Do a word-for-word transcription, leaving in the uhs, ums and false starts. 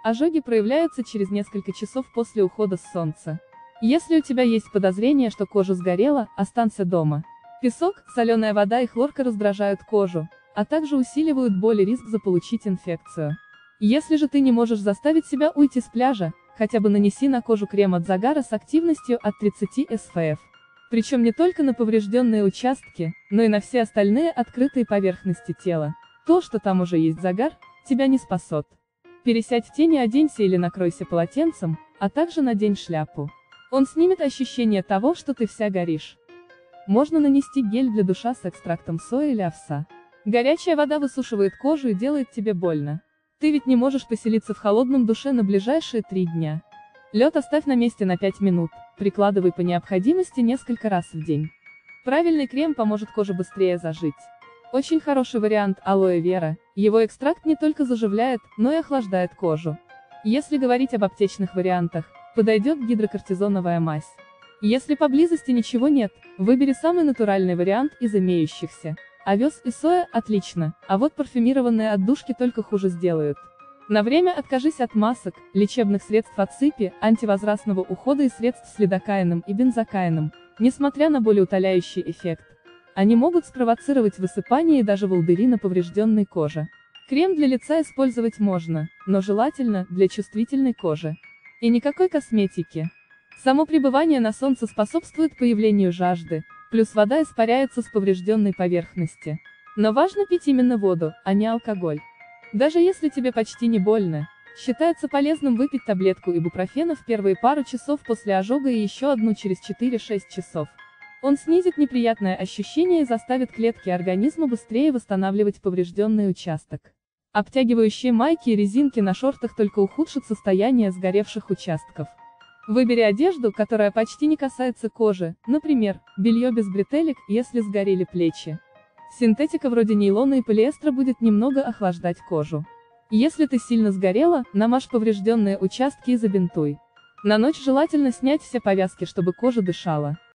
ожоги проявляются через несколько часов после ухода с солнца. Если у тебя есть подозрение, что кожа сгорела, останься дома. Песок, соленая вода и хлорка раздражают кожу, а также усиливают боль и риск заполучить инфекцию. Если же ты не можешь заставить себя уйти с пляжа, хотя бы нанеси на кожу крем от загара с активностью от тридцати эс пэ эф. Причем не только на поврежденные участки, но и на все остальные открытые поверхности тела. То, что там уже есть загар, тебя не спасет. Пересядь в тени, оденься или накройся полотенцем, а также надень шляпу. Он снимет ощущение того, что ты вся горишь. Можно нанести гель для душа с экстрактом сои или овса. Горячая вода высушивает кожу и делает тебе больно. Ты ведь не можешь поселиться в холодном душе на ближайшие три дня. Лед оставь на месте на пять минут, прикладывай по необходимости несколько раз в день. Правильный крем поможет коже быстрее зажить. Очень хороший вариант алоэ вера, его экстракт не только заживляет, но и охлаждает кожу. Если говорить об аптечных вариантах, подойдет гидрокортизоновая мазь. Если поблизости ничего нет, выбери самый натуральный вариант из имеющихся. Овес и соя – отлично, а вот парфюмированные отдушки только хуже сделают. На время откажись от масок, лечебных средств от сыпи, антивозрастного ухода и средств с лидокаином и бензокаином, несмотря на болеутоляющий эффект. Они могут спровоцировать высыпание и даже волдыри на поврежденной коже. Крем для лица использовать можно, но желательно для чувствительной кожи. И никакой косметики. Само пребывание на солнце способствует появлению жажды, плюс вода испаряется с поврежденной поверхности. Но важно пить именно воду, а не алкоголь. Даже если тебе почти не больно, считается полезным выпить таблетку ибупрофена в первые пару часов после ожога и еще одну через четыре-шесть часов. Он снизит неприятное ощущение и заставит клетки организма быстрее восстанавливать поврежденный участок. Обтягивающие майки и резинки на шортах только ухудшат состояние сгоревших участков. Выбери одежду, которая почти не касается кожи, например, белье без бретелек, если сгорели плечи. Синтетика вроде нейлона и полиэстера будет немного охлаждать кожу. Если ты сильно сгорела, намажь поврежденные участки и забинтуй. На ночь желательно снять все повязки, чтобы кожа дышала.